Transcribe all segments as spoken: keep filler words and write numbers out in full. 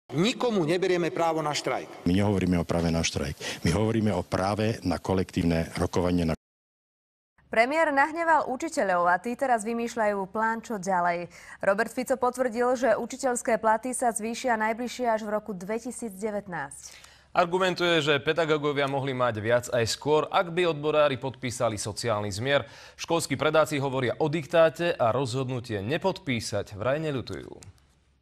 Nikomu neberieme právo na štrajk. My nehovoríme o práve na štrajk. My hovoríme o práve na kolektívne rokovanie. Na... Premiér nahneval učiteľov a tí teraz vymýšľajú plán, čo ďalej. Robert Fico potvrdil, že učiteľské platy sa zvýšia najbližšie až v roku dvetisícdevätnásť. Argumentuje, že pedagógovia mohli mať viac aj skôr, ak by odborári podpísali sociálny zmier. Školskí predáci hovoria o diktáte a rozhodnutie nepodpísať vraj neľutujú.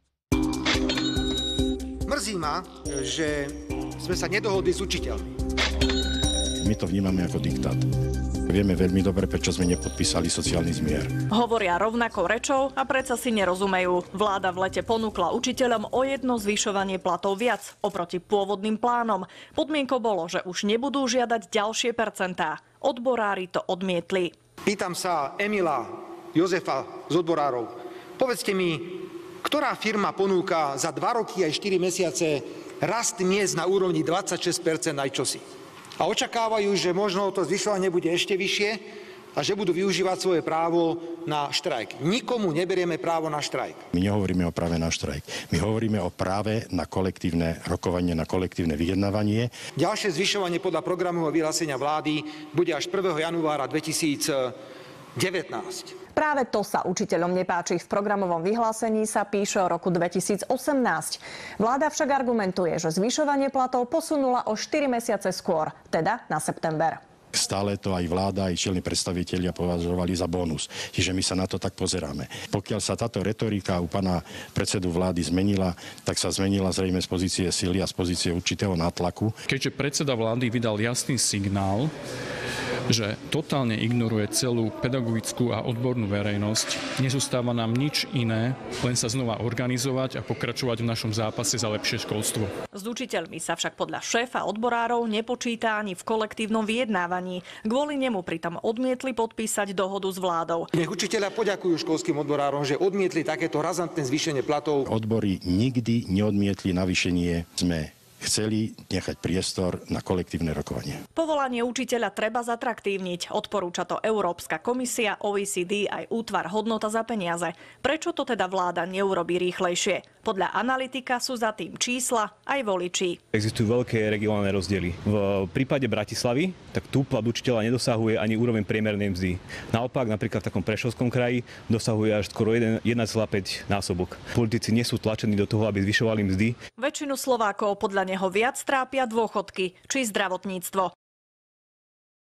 Mrzí ma, že sme sa nedohodli s učiteľmi. My to vnímame ako diktát. Vieme veľmi dobre, prečo sme nepodpísali sociálny zmier. Hovoria rovnakou rečou a predsa si nerozumejú. Vláda v lete ponúkla učiteľom o jedno zvyšovanie platov viac oproti pôvodným plánom. Podmienkou bolo, že už nebudú žiadať ďalšie percentá. Odborári to odmietli. Pýtam sa Emila, Jozefa z odborárov. Povedzte mi, ktorá firma ponúka za dva roky aj štyri mesiace rast miest na úrovni dvadsaťšesť percent aj čosi? A očakávajú, že možno to zvyšovanie bude ešte vyššie a že budú využívať svoje právo na štrajk. Nikomu neberieme právo na štrajk. My nehovoríme o práve na štrajk. My hovoríme o práve na kolektívne rokovanie, na kolektívne vyjednávanie. Ďalšie zvyšovanie podľa programového vyhlásenia vlády bude až prvého januára dvetisícdevätnásť. Práve to sa učiteľom nepáči. V programovom vyhlásení sa píše o roku dvetisícosemnásť. Vláda však argumentuje, že zvyšovanie platov posunula o štyri mesiace skôr, teda na september. Stále to aj vláda, aj čelní predstavitelia považovali za bonus. Čiže my sa na to tak pozeráme. Pokiaľ sa táto retorika u pána predsedu vlády zmenila, tak sa zmenila zrejme z pozície sily a z pozície určitého nátlaku. Keďže predseda vlády vydal jasný signál, že totálne ignoruje celú pedagogickú a odbornú verejnosť, nezostáva nám nič iné, len sa znova organizovať a pokračovať v našom zápase za lepšie školstvo. S učiteľmi sa však podľa šéfa odborárov nepočíta ani v kolektívnom vyjednávaní. Kvôli nemu pritom odmietli podpísať dohodu s vládou. Nech učiteľia poďakujú školským odborárom, že odmietli takéto razantné zvýšenie platov. Odbory nikdy neodmietli navýšenie. Sme chceli nechať priestor na kolektívne rokovanie. Povolanie učiteľa treba zatraktívniť. Odporúča to Európska komisia, O E C D aj útvar Hodnota za peniaze. Prečo to teda vláda neurobí rýchlejšie? Podľa analytika sú za tým čísla aj voliči. Existujú veľké regionálne rozdiely. V prípade Bratislavy tak tu plat učiteľa nedosahuje ani úroveň priemernej mzdy. Naopak, napríklad v takom Prešovskom kraji dosahuje až skoro jeden celá päť násobok. Politici nie sú tlačení do toho, aby zvyšovali mzdy. Väčšinu Slovákov podľa neho viac trápia dôchodky či zdravotníctvo.